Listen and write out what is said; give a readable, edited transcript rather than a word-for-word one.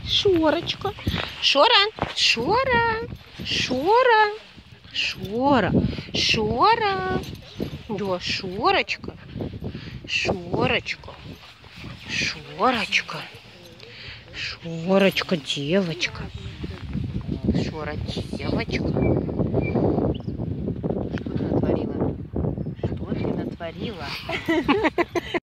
Шорочка. Шора, Шора, Шора, Шора, Шора. Да, Шорочка. Шорочка. Шорочка. Шорочка, девочка. Шора, девочка. Что ты натворила? Что ты натворила?